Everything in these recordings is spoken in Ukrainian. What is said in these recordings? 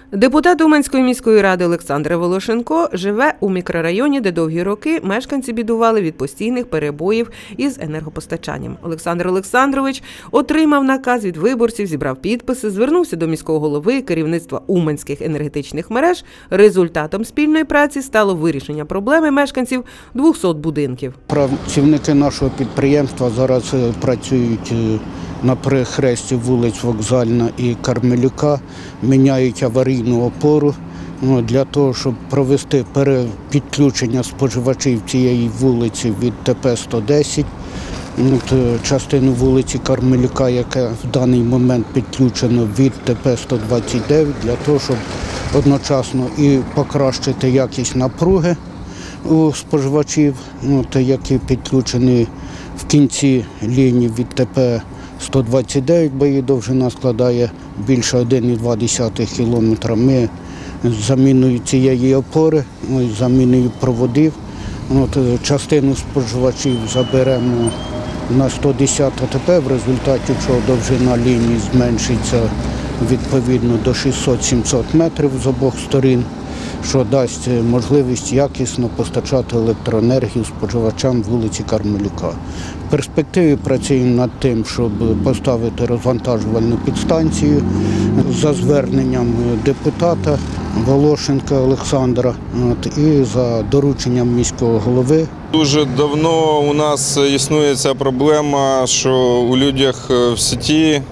Депутат Уманської міської ради Олександр Волошенко живе у мікрорайоні, де довгі роки мешканці бідували від постійних перебоїв із енергопостачанням. Олександр Олександрович отримав наказ від виборців, зібрав підписи, звернувся до міського голови і керівництва Уманських енергетичних мереж. Результатом спільної праці стало вирішення проблеми мешканців 200 будинків. Працівники нашого підприємства зараз працюють на перехресті вулиць Вокзальна і Кармелюка, міняють аварійну опору для того, щоб провести перепідключення споживачів цієї вулиці від ТП-110, частину вулиці Кармелюка, яка в даний момент підключена від ТП-129, для того, щоб одночасно і покращити якість напруги у споживачів, які підключені в кінці лінії від ТП-129, бо її довжина складає більше 1,2 кілометра. Ми з заміною цієї опори, заміною проводів, частину споживачів заберемо на 110 ТП, в результаті чого довжина лінії зменшиться відповідно до 600-700 метрів з обох сторін, що дасть можливість якісно постачати електроенергію споживачам вулиці Кармелюка. В перспективі працюємо над тим, щоб поставити розвантажувальну підстанцію за зверненням депутата Волошенка Олександра і за дорученням міського голови. Дуже давно у нас існує ця проблема, що у людях в сіті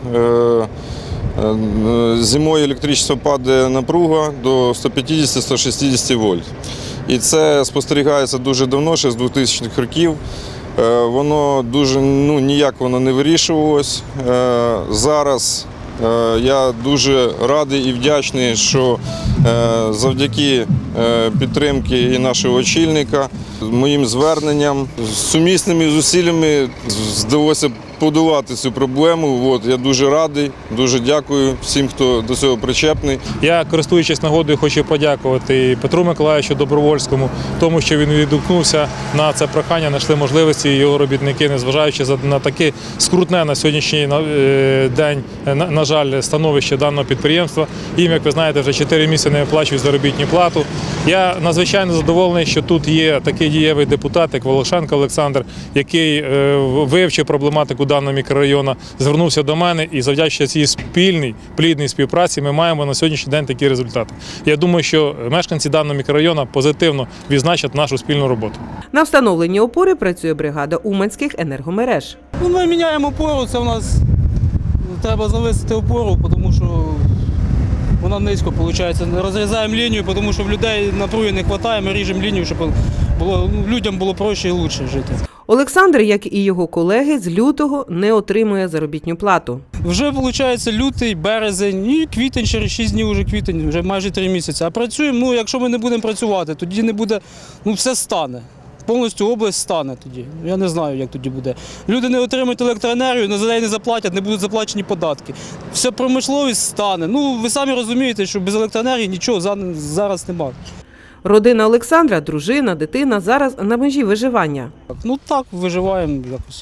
зимою електричество падає напруга до 150-160 вольт. І це спостерігається дуже давно, ще з 2000-х років. Воно дуже ніяк воно не вирішувалось. Зараз я дуже радий і вдячний, що завдяки підтримки і нашого очільника, моїм зверненням, сумісними зусиллями вдалося подолати цю проблему. Я дуже радий, дуже дякую всім, хто до цього причетний. Я, користуючись нагодою, хочу подякувати Петру Миколаївичу Добровольському, тому що він відгукнувся на це прохання, знайшли можливості його робітники, незважаючи на таке скрутне на сьогоднішній день, на жаль, становище даного підприємства. Їм, як ви знаєте, вже 4 місяці не виплачують заробітну плату. Я надзвичайно задоволений, що тут є такий дієвий депутат, як Волошенко Олександр, який вивчив проблематику даного мікрорайону, звернувся до мене, і завдячуючи цій спільній, плідній співпраці ми маємо на сьогоднішній день такі результати. Я думаю, що мешканці даного мікрорайону позитивно відзначать нашу спільну роботу. На встановленні опори працює бригада Уманських енергомереж. Ми міняємо опору, це в нас треба зависити опору, тому що вона низько виходить. Розрізаємо лінію, тому що в людей напруги не вистачає, ми ріжемо лінію, щоб людям було проще і краще жити. Олександр, як і його колеги, з лютого не отримує заробітну плату. Вже, виходить, лютий, березень і квітень, через 6 днів вже квітень, вже майже 3 місяці. А працюємо, якщо ми не будемо працювати, тоді не буде, все стане. Повністю область стане тоді. Я не знаю, як тоді буде. Люди не отримують електроенергію, за неї не заплатять, не будуть заплачені податки. Вся промисловість стане. Ви самі розумієте, що без електроенергії нічого зараз немає. Родина Олександра, дружина, дитина зараз на межі виживання. Так, виживаємо якось.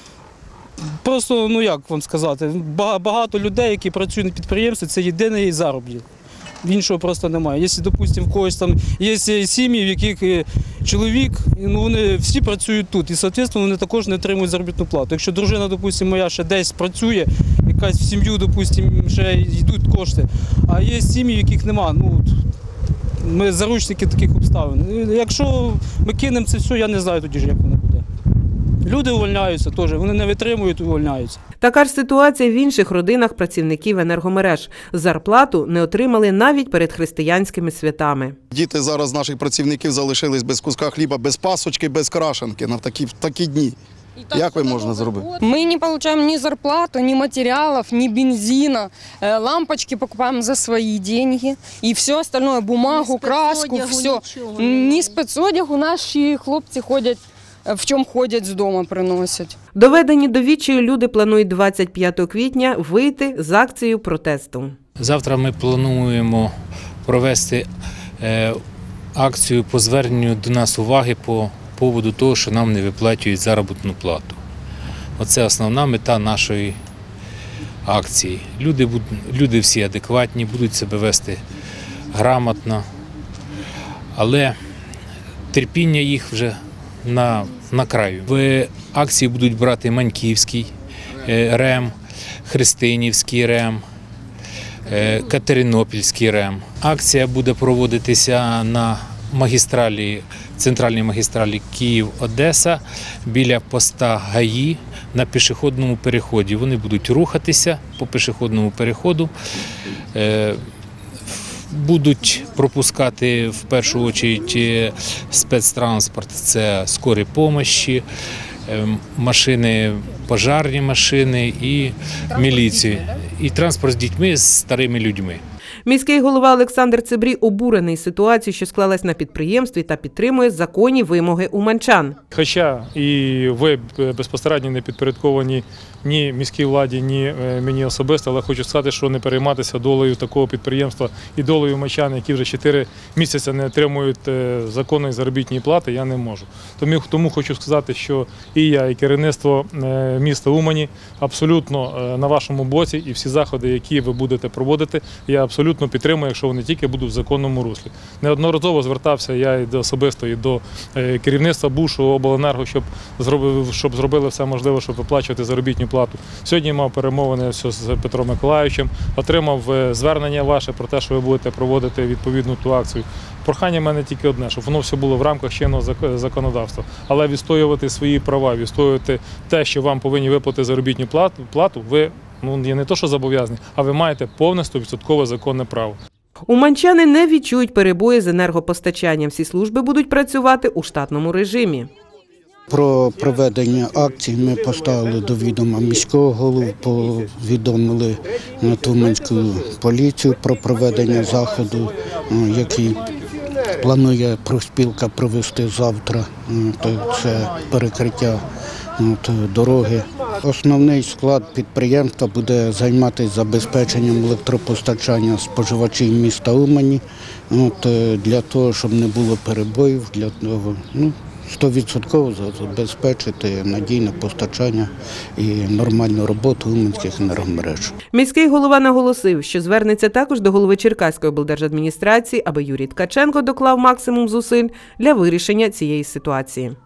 Просто, як вам сказати, багато людей, які працюють на підприємстві, це єдиний заробіток. Іншого просто немає. Якщо, допустимо, в когось там є сім'ї, в яких чоловік, вони всі працюють тут, і, відповідно, вони також не отримують заробітну плату. Якщо дружина, допустимо, моя ще десь працює, якась в сім'ю, допустимо, ще йдуть кошти, а є сім'ї, в яких немає. Ми заручники таких обставин. Якщо ми кинемо це все, я не знаю тоді, як воно буде. Люди увольняються теж, вони не витримують, увольняються. Така ж ситуація в інших родинах працівників енергомереж. Зарплату не отримали навіть перед християнськими святами. Діти зараз наших працівників залишились без куска хліба, без пасочки, без крашанки на такі дні. Як ви можна зробити? Мы не получаем ни зарплату, ни материалов, ни бензина. Лампочки покупаем за свои деньги. И все остальное, бумагу, краску, все. Ні спецодягу, наші хлопці ходять, в чому ходять з дому, приносять. Доведені до відчаю люди планують 25 квітня вийти з акцією протесту. Завтра ми плануємо провести акцію по зверненню до нас уваги по поводу того, що нам не виплачують заробітну плату. Оце основна мета нашої акції. Люди всі адекватні, будуть себе вести грамотно. Але терпіння їх вже на краю. В акції будуть брати Маньківський РЕМ, Христинівський РЕМ, Катеринопільський РЕМ. Акція буде проводитися на центральній магістралі Київ-Одеса біля поста ГАІ на пішохідному переході. Вони будуть рухатися по пішохідному переходу, будуть пропускати в першу чергу спецтранспорт, це скорі допомоги, машини, пожарні машини і міліцію, і транспорт з дітьми, з старими людьми. Міський голова Олександр Цибрій обурений ситуацією, що склалась на підприємстві, та підтримує законні вимоги уманчан. Хоча і ви безпосередньо не підпорядковані ні міській владі, ні мені особисто, але хочу сказати, що не перейматися долею такого підприємства і долею уманчан, які вже 4 місяці не отримують законної заробітної плати, я не можу. Тому хочу сказати, що і я, і керівництво міста Умані абсолютно на вашому боці, і всі заходи, які ви будете проводити, я абсолютно підтримую, якщо вони тільки будуть в законному руслі. Неодноразово звертався я особисто і до керівництва БУШу, обленерго, щоб зробили все можливе, щоб виплачувати заробітну плату. Сьогодні мав перемовини з Петром Миколайовичем, отримав звернення ваше про те, що ви будете проводити відповідну ту акцію. Прохання в мене тільки одне, щоб воно все було в рамках чинного законодавства. Але відстоювати свої права, відстоювати те, що вам повинні виплатити заробітну плату, ви є не то, що зобов'язані, а ви маєте повне 100% законне право. Уманчани не відчують перебої з енергопостачанням. Всі служби будуть працювати у штатному режимі. Про проведення акції ми поставили до відома міського голову, повідомили Уманську поліцію про проведення заходу, який планує профспілка провести завтра. Це перекриття дороги. Основний склад підприємства буде займатися забезпеченням електропостачання споживачів міста Умані, для того, щоб не було перебоїв, для того, 100% забезпечити надійне постачання і нормальну роботу уманських енергомереж. Міський голова наголосив, що звернеться також до голови Черкаської облдержадміністрації, аби Юрій Ткаченко доклав максимум зусиль для вирішення цієї ситуації.